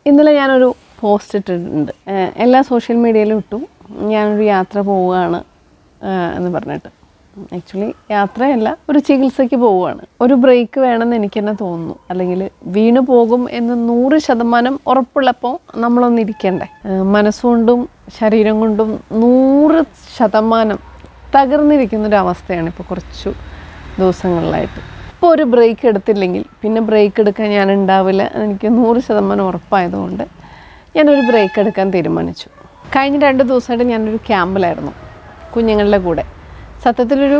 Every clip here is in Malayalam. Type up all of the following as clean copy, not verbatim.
ഇന്നലെ ഞാനൊരു പോസ്റ്റ് ഇട്ടിട്ടുണ്ട്, എല്ലാ സോഷ്യൽ മീഡിയയിലും ഇട്ടു. ഞാനൊരു യാത്ര പോവുകയാണ് എന്ന് പറഞ്ഞിട്ട്. ആക്ച്വലി യാത്രയല്ല, ഒരു ചികിത്സയ്ക്ക് പോവുകയാണ്. ഒരു ബ്രേക്ക് വേണമെന്ന് എനിക്ക് തന്നെ തോന്നുന്നു. അല്ലെങ്കിൽ വീണു പോകും എന്ന് 100% ഉറപ്പുള്ളപ്പോൾ നമ്മളൊന്നിരിക്കണ്ടേ. മനസ്സുകൊണ്ടും ശരീരം കൊണ്ടും 100% തകർന്നിരിക്കുന്നൊരവസ്ഥയാണ് ഇപ്പോൾ കുറച്ചു ദിവസങ്ങളിലായിട്ട്. ഇപ്പോൾ ഒരു ബ്രേക്ക് എടുത്തില്ലെങ്കിൽ പിന്നെ ബ്രേക്ക് എടുക്കാൻ ഞാൻ ഉണ്ടാവില്ല, എനിക്ക് 100% ഉറപ്പായതുകൊണ്ട് ഞാനൊരു ബ്രേക്ക് എടുക്കാൻ തീരുമാനിച്ചു. കഴിഞ്ഞ 2 ദിവസമായിട്ട് ഞാനൊരു ക്യാമ്പിലായിരുന്നു കുഞ്ഞുങ്ങളുടെ കൂടെ. സത്യത്തിലൊരു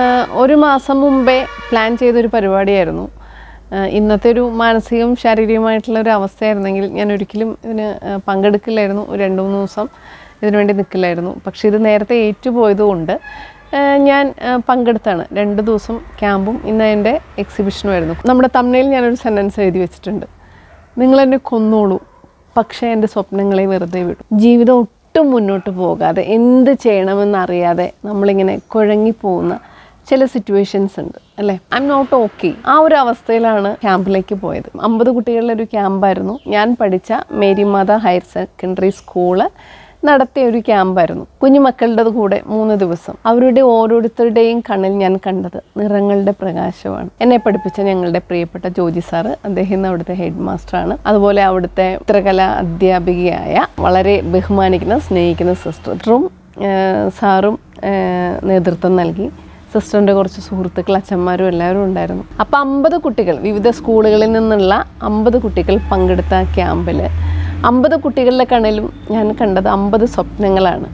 1 മാസം മുമ്പേ പ്ലാൻ ചെയ്തൊരു പരിപാടിയായിരുന്നു. ഇന്നത്തെ ഒരു മാനസികവും ശാരീരികമായിട്ടുള്ളൊരു അവസ്ഥയായിരുന്നെങ്കിൽ ഞാൻ ഒരിക്കലും ഇതിന് പങ്കെടുക്കില്ലായിരുന്നു. ഒരു 2-3 ദിവസം ഇതിനുവേണ്ടി നിൽക്കില്ലായിരുന്നു. പക്ഷേ ഇത് നേരത്തെ ഏറ്റുപോയതുകൊണ്ട് ഞാൻ പങ്കെടുത്താണ്. 2 ദിവസം ക്യാമ്പും ഇന്ന് എൻ്റെ എക്സിബിഷനുമായിരുന്നു. നമ്മുടെ തമിഴിൽ ഞാനൊരു സെൻറ്റൻസ് എഴുതി വെച്ചിട്ടുണ്ട്: നിങ്ങളെന്നെ കൊന്നോളൂ, പക്ഷേ എൻ്റെ സ്വപ്നങ്ങളെ വെറുതെ വിടും. ജീവിതം ഒട്ടും മുന്നോട്ട് പോകാതെ എന്ത് ചെയ്യണമെന്നറിയാതെ നമ്മളിങ്ങനെ കുഴങ്ങിപ്പോകുന്ന ചില സിറ്റുവേഷൻസ് ഉണ്ട് അല്ലേ. I'm not okay. ആ ഒരു അവസ്ഥയിലാണ് ക്യാമ്പിലേക്ക് പോയത്. 50 കുട്ടികളുടെ ഒരു ക്യാമ്പായിരുന്നു. ഞാൻ പഠിച്ച Mary Matha higher secondary school നടത്തിയ ഒരു ക്യാമ്പായിരുന്നു. കുഞ്ഞുമക്കളുടെ കൂടെ 3 ദിവസം. അവരുടെ ഓരോരുത്തരുടെയും കണ്ണിൽ ഞാൻ കണ്ടത് നിറങ്ങളുടെ പ്രകാശമാണ്. എന്നെ പഠിപ്പിച്ച ഞങ്ങളുടെ പ്രിയപ്പെട്ട ജോജി സാറ്, അദ്ദേഹം അവിടുത്തെ ഹെഡ് മാസ്റ്ററാണ്. അതുപോലെ അവിടുത്തെ ചിത്രകലാ അധ്യാപികയായ വളരെ ബഹുമാനിക്കുന്ന സ്നേഹിക്കുന്ന സിസ്റ്ററും സാറും നേതൃത്വം നൽകി. സിസ്റ്ററിൻ്റെ കുറച്ച് സുഹൃത്തുക്കൾ, അച്ഛന്മാരും എല്ലാവരും ഉണ്ടായിരുന്നു. അപ്പോൾ 50 കുട്ടികൾ, വിവിധ സ്കൂളുകളിൽ നിന്നുള്ള 50 കുട്ടികൾ പങ്കെടുത്ത ക്യാമ്പിൽ 50 കുട്ടികളുടെ കണ്ണിലും ഞാൻ കണ്ടത് 50 സ്വപ്നങ്ങളാണ്.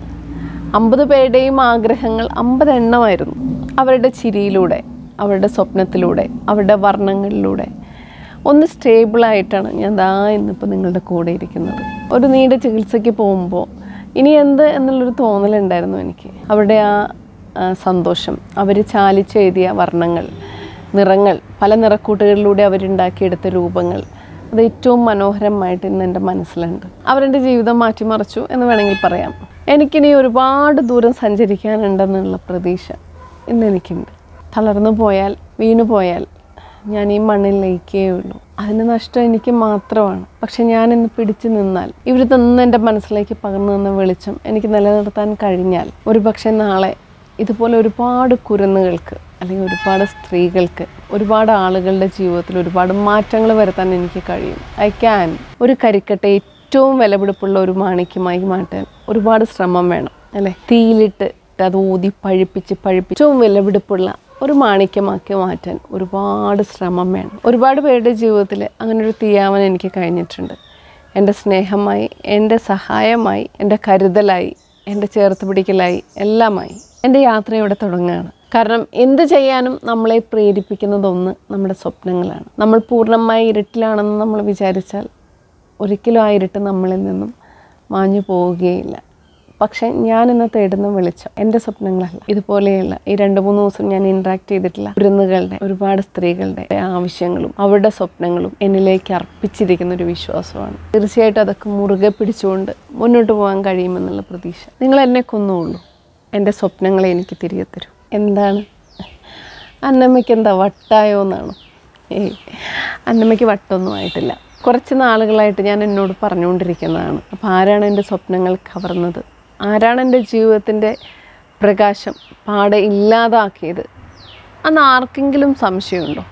50 പേരുടെയും ആഗ്രഹങ്ങൾ 50 എണ്ണമായിരുന്നു. അവരുടെ ചിരിയിലൂടെ, അവരുടെ സ്വപ്നത്തിലൂടെ, അവരുടെ വർണ്ണങ്ങളിലൂടെ ഒന്ന് സ്റ്റേബിളായിട്ടാണ് ഞാൻ ഇന്നിപ്പോൾ നിങ്ങളുടെ കൂടെ ഇരിക്കുന്നത്. ഒരു നീണ്ട ചികിത്സയ്ക്ക് പോകുമ്പോൾ ഇനി എന്ത് എന്നുള്ളൊരു തോന്നലുണ്ടായിരുന്നു എനിക്ക്. അവരുടെ ആ സന്തോഷം, അവർ ചാലിച്ചെഴുതിയ വർണ്ണങ്ങൾ, നിറങ്ങൾ, പല നിറക്കൂട്ടുകളിലൂടെ അവരുണ്ടാക്കിയെടുത്ത രൂപങ്ങൾ, അത് ഏറ്റവും മനോഹരമായിട്ട് ഇന്ന് എൻ്റെ മനസ്സിലുണ്ട്. അവരെൻ്റെ ജീവിതം മാറ്റിമറിച്ചു എന്ന് വേണമെങ്കിൽ പറയാം. എനിക്കിനി ഒരുപാട് ദൂരം സഞ്ചരിക്കാനുണ്ടെന്നുള്ള പ്രതീക്ഷ ഇന്ന് എനിക്കുണ്ട്. തളർന്നു പോയാൽ, വീണു പോയാൽ ഞാൻ ഈ മണ്ണിൽ ലയിക്കേ ഉള്ളൂ. അതിന് നഷ്ടം എനിക്ക് മാത്രമാണ്. പക്ഷെ ഞാനിന്ന് പിടിച്ചു നിന്നാൽ, ഇവർ തന്ന എൻ്റെ മനസ്സിലേക്ക് പകർന്നു തന്ന വെളിച്ചം എനിക്ക് നിലനിർത്താൻ കഴിഞ്ഞാൽ, ഒരു പക്ഷേ നാളെ ഇതുപോലെ ഒരുപാട് കുരുന്നുകൾക്ക് അല്ലെങ്കിൽ ഒരുപാട് സ്ത്രീകൾക്ക്, ഒരുപാട് ആളുകളുടെ ജീവിതത്തിൽ ഒരുപാട് മാറ്റങ്ങൾ വരുത്താൻ എനിക്ക് കഴിയും. I can. ഒരു കരിക്കട്ട ഏറ്റവും വിലപിടിപ്പുള്ള ഒരു മാണിക്യമായി മാറ്റാൻ ഒരുപാട് ശ്രമം വേണം അല്ലേ. തീയിലിട്ട് അത് ഊതി പഴിപ്പിച്ച് ഏറ്റവും വിലപിടിപ്പുള്ള ഒരു മാണിക്യമാക്കി മാറ്റാൻ ഒരുപാട് ശ്രമം വേണം. ഒരുപാട് പേരുടെ ജീവിതത്തിൽ അങ്ങനൊരു തീയാവാൻ എനിക്ക് കഴിഞ്ഞിട്ടുണ്ട്. എൻ്റെ സ്നേഹമായി, എൻ്റെ സഹായമായി, എൻ്റെ കരുതലായി, എൻ്റെ ചേർത്ത് പിടിക്കലായി, എല്ലാമായി എൻ്റെ യാത്ര ഇവിടെ തുടങ്ങുകയാണ്. കാരണം എന്ത് ചെയ്യാനും നമ്മളെ പ്രേരിപ്പിക്കുന്നതൊന്ന് നമ്മുടെ സ്വപ്നങ്ങളാണ്. നമ്മൾ പൂർണ്ണമായി ഇരുട്ടിലാണെന്ന് നമ്മൾ വിചാരിച്ചാൽ ഒരിക്കലും ആ ഇരുട്ട് നമ്മളിൽ നിന്നും മാഞ്ഞു പോവുകയില്ല. പക്ഷേ ഞാനിന്ന് തേടുന്ന വെളിച്ചം എൻ്റെ സ്വപ്നങ്ങളല്ല. ഇതുപോലെയുള്ള ഈ 2-3 ദിവസം ഞാൻ ഇൻട്രാക്ട് ചെയ്തിട്ടുള്ള കുരുന്നുകളുടെ, ഒരുപാട് സ്ത്രീകളുടെ ആവശ്യങ്ങളും അവരുടെ സ്വപ്നങ്ങളും എന്നിലേക്ക് അർപ്പിച്ചിരിക്കുന്ന ഒരു വിശ്വാസമാണ്. തീർച്ചയായിട്ടും അതൊക്കെ മുറുകെ പിടിച്ചുകൊണ്ട് മുന്നോട്ട് പോകാൻ കഴിയുമെന്നുള്ള പ്രതീക്ഷ. നിങ്ങൾ എന്നെ കൊന്നുള്ളൂ, എൻ്റെ സ്വപ്നങ്ങളെ എനിക്ക് തിരികെ തരൂ. എന്താണ് അന്നമ്മയ്ക്ക്, എന്താ വട്ടായോ എന്നാണോ? അന്നമ്മയ്ക്ക് വട്ടൊന്നും ആയിട്ടില്ല. കുറച്ച് നാളുകളായിട്ട് ഞാൻ എന്നോട് പറഞ്ഞുകൊണ്ടിരിക്കുന്നതാണ്. അപ്പോൾ ആരാണ് എൻ്റെ സ്വപ്നങ്ങൾ കവർന്നത്? ആരാണ് എൻ്റെ ജീവിതത്തിൻ്റെ പ്രകാശം പാടെ ഇല്ലാതാക്കിയത്? അന്ന് ആർക്കെങ്കിലും സംശയമുണ്ടോ?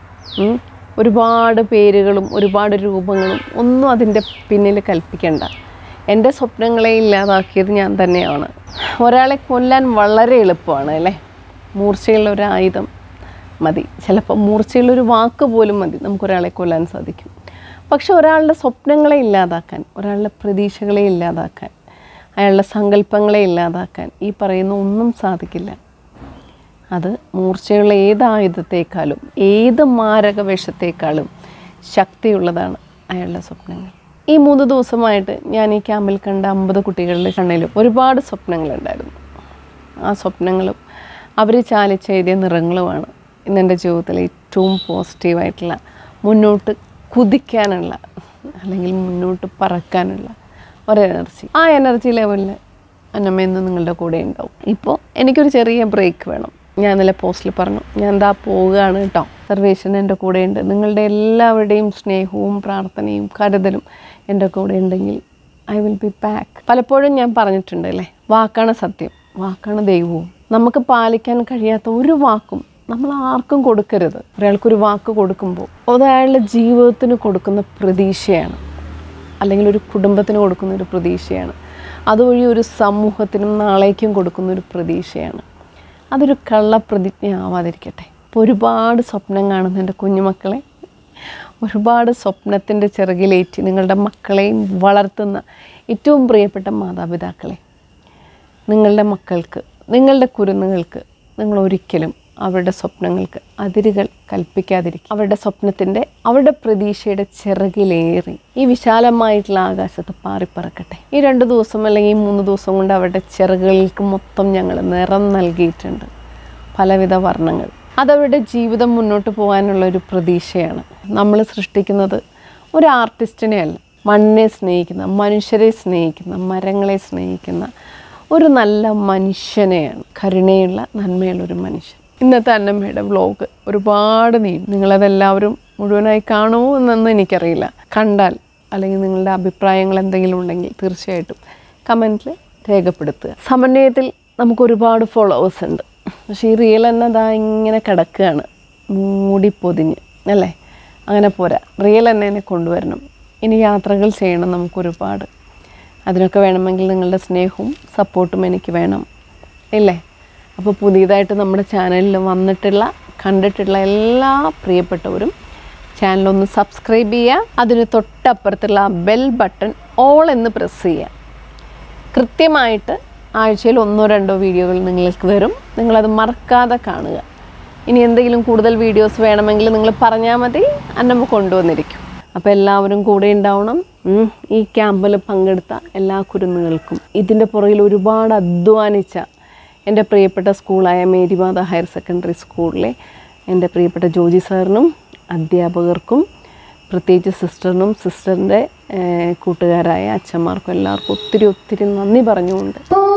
ഒരുപാട് പേരുകളും ഒരുപാട് രൂപങ്ങളും ഒന്നും അതിൻ്റെ പിന്നിൽ കൽപ്പിക്കേണ്ട. എൻ്റെ സ്വപ്നങ്ങളെ ഇല്ലാതാക്കിയത് ഞാൻ തന്നെയാണ്. ഒരാളെ കൊല്ലാൻ വളരെ എളുപ്പമാണ് അല്ലേ. മൂർച്ചയുള്ള ഒരു ആയുധം മതി, ചിലപ്പോൾ മൂർച്ചയുള്ളൊരു വാക്ക് പോലും മതി, നമുക്കൊരാളെ കൊല്ലാൻ സാധിക്കും. പക്ഷെ ഒരാളുടെ സ്വപ്നങ്ങളെ ഇല്ലാതാക്കാൻ, ഒരാളുടെ പ്രതീക്ഷകളെ ഇല്ലാതാക്കാൻ, അയാളുടെ സങ്കല്പങ്ങളെ ഇല്ലാതാക്കാൻ ഈ പറയുന്ന ഒന്നും സാധിക്കില്ല. അത് മൂർച്ചയുള്ള ഏത് ആയുധത്തേക്കാളും, ഏത് മാരക വിഷത്തേക്കാളും ശക്തിയുള്ളതാണ് അയാളുടെ സ്വപ്നങ്ങൾ. ഈ 3 ദിവസമായിട്ട് ഞാൻ ഈ ക്യാമ്പിൽ കണ്ട 50 കുട്ടികളുടെ കണ്ണിലും ഒരുപാട് സ്വപ്നങ്ങളുണ്ടായിരുന്നു. ആ സ്വപ്നങ്ങളും അവർ ചാലിച്ചെഴുതിയ നിറങ്ങളുമാണ് ഇന്നെൻ്റെ ജീവിതത്തിൽ ഏറ്റവും പോസിറ്റീവായിട്ടുള്ള, മുന്നോട്ട് കുതിക്കാനുള്ള അല്ലെങ്കിൽ മുന്നോട്ട് പറക്കാനുള്ള ഒരു എനർജി. ആ എനർജി ലെവലിൽ അന്നമ്മ ഇന്ന് നിങ്ങളുടെ കൂടെ ഉണ്ടാവും. ഇപ്പോൾ എനിക്കൊരു ചെറിയ ബ്രേക്ക് വേണം. ഞാൻ ഇന്നലെ പോസ്റ്റിൽ പറഞ്ഞു, ഞാൻ പോവുകയാണ് കേട്ടോ. സർവേശ്വരൻ എൻ്റെ കൂടെയുണ്ട്, നിങ്ങളുടെ എല്ലാവരുടെയും സ്നേഹവും പ്രാർത്ഥനയും കരുതലും എൻ്റെ കൂടെ ഉണ്ടെങ്കിൽ ഐ വിൽ ബി ബാക്ക്. പലപ്പോഴും ഞാൻ പറഞ്ഞിട്ടുണ്ട് അല്ലേ, വാക്കാണ് സത്യം, വാക്കാണ് ദൈവവും. നമുക്ക് പാലിക്കാൻ കഴിയാത്ത ഒരു വാക്കും നമ്മൾ ആർക്കും കൊടുക്കരുത്. ഒരാൾക്കൊരു വാക്ക് കൊടുക്കുമ്പോൾ അത് അയാളുടെ ജീവിതത്തിന് കൊടുക്കുന്ന പ്രതീക്ഷയാണ്, അല്ലെങ്കിൽ ഒരു കുടുംബത്തിന് കൊടുക്കുന്ന ഒരു പ്രതീക്ഷയാണ്, അതുവഴി ഒരു സമൂഹത്തിനും നാളേക്കും കൊടുക്കുന്ന ഒരു പ്രതീക്ഷയാണ്. അതൊരു കള്ളപ്രതിജ്ഞ ആവാതിരിക്കട്ടെ. ഇപ്പോൾ ഒരുപാട് സ്വപ്നം കാണുന്ന എൻ്റെ കുഞ്ഞുമക്കളെ, ഒരുപാട് സ്വപ്നത്തിൻ്റെ ചിറകിലേറ്റി നിങ്ങളുടെ മക്കളെയും വളർത്തുന്ന ഏറ്റവും പ്രിയപ്പെട്ട മാതാപിതാക്കളെ, നിങ്ങളുടെ മക്കൾക്ക്, നിങ്ങളുടെ കുരുന്നുകൾക്ക് നിങ്ങൾ ഒരിക്കലും അവരുടെ സ്വപ്നങ്ങൾക്ക് അതിരുകൾ കൽപ്പിക്കാതിരിക്കും. അവരുടെ സ്വപ്നത്തിൻ്റെ, അവരുടെ പ്രതീക്ഷയുടെ ചിറകിലേറി ഈ വിശാലമായിട്ടുള്ള ആകാശത്ത് പാറിപ്പറക്കട്ടെ. ഈ 2 ദിവസം അല്ലെങ്കിൽ 3 ദിവസം കൊണ്ട് അവരുടെ ചിറകുകൾക്ക് മൊത്തം ഞങ്ങൾ നിറം നൽകിയിട്ടുണ്ട്, പലവിധ വർണ്ണങ്ങൾ. അതവരുടെ ജീവിതം മുന്നോട്ട് പോകാനുള്ള ഒരു പ്രതീക്ഷയാണ്. നമ്മൾ സൃഷ്ടിക്കുന്നത് ഒരു ആർട്ടിസ്റ്റിനെ അല്ല, മണ്ണിനെ സ്നേഹിക്കുന്ന, മനുഷ്യരെ സ്നേഹിക്കുന്ന, മരങ്ങളെ സ്നേഹിക്കുന്ന ഒരു നല്ല മനുഷ്യനെയാണ്. കരുണയുള്ള, നന്മയുള്ളൊരു മനുഷ്യൻ. ഇന്നത്തെ അന്നമ്മയുടെ വ്ലോഗ് ഒരുപാട് നീളും. നിങ്ങളതെല്ലാവരും മുഴുവനായി കാണുമോ എന്നൊന്നും എനിക്കറിയില്ല. കണ്ടാൽ അല്ലെങ്കിൽ നിങ്ങളുടെ അഭിപ്രായങ്ങൾ എന്തെങ്കിലും ഉണ്ടെങ്കിൽ തീർച്ചയായിട്ടും കമൻറ്റിൽ രേഖപ്പെടുത്തുക. സമന്വയത്തിൽ നമുക്കൊരുപാട് ഫോളോവേഴ്സ് ഉണ്ട്, പക്ഷേ ഈ റിയൽ എന്നതാ ഇങ്ങനെ കിടക്കുകയാണ് മൂടിപ്പൊതിഞ്ഞ് അല്ലേ. അങ്ങനെ പോരാ, റിയൽ എന്നെ കൊണ്ടുവരണം. ഇനി യാത്രകൾ ചെയ്യണം നമുക്കൊരുപാട്. അതിനൊക്കെ വേണമെങ്കിൽ നിങ്ങളുടെ സ്നേഹവും സപ്പോർട്ടും എനിക്ക് വേണം ഇല്ലേ. അപ്പോൾ പുതിയതായിട്ട് നമ്മുടെ ചാനലിൽ വന്നിട്ടുള്ള, കണ്ടിട്ടുള്ള എല്ലാ പ്രിയപ്പെട്ടവരും ചാനലൊന്ന് സബ്സ്ക്രൈബ് ചെയ്യുക. അതിന് തൊട്ടപ്പുറത്തുള്ള ബെൽ ബട്ടൺ ഓൾ എന്ന് പ്രസ് ചെയ്യുക. കൃത്യമായിട്ട് ആഴ്ചയിൽ 1-2 വീഡിയോകൾ നിങ്ങൾക്ക് വരും. നിങ്ങളത് മറക്കാതെ കാണുക. ഇനി എന്തെങ്കിലും കൂടുതൽ വീഡിയോസ് വേണമെങ്കിൽ നിങ്ങൾ പറഞ്ഞാൽ മതി, അന്നമ്മ കൊണ്ടുവന്നിരിക്കും. അപ്പോൾ എല്ലാവരും കൂടെ ഉണ്ടാവണം. ഈ ക്യാമ്പിൽ പങ്കെടുത്ത എല്ലാ കുരുന്നുകൾക്കും, ഇതിൻ്റെ പുറകിൽ ഒരുപാട് അധ്വാനിച്ച എൻ്റെ പ്രിയപ്പെട്ട സ്കൂളായ മേരിമാത ഹയർ സെക്കൻഡറി സ്കൂളിലെ എൻ്റെ പ്രിയപ്പെട്ട ജോജി സാറിനും അധ്യാപകർക്കും, പ്രത്യേകിച്ച് സിസ്റ്ററിനും സിസ്റ്ററിൻ്റെ കൂട്ടുകാരായ അച്ഛന്മാർക്കും എല്ലാവർക്കും ഒത്തിരി നന്ദി പറഞ്ഞുകൊണ്ട്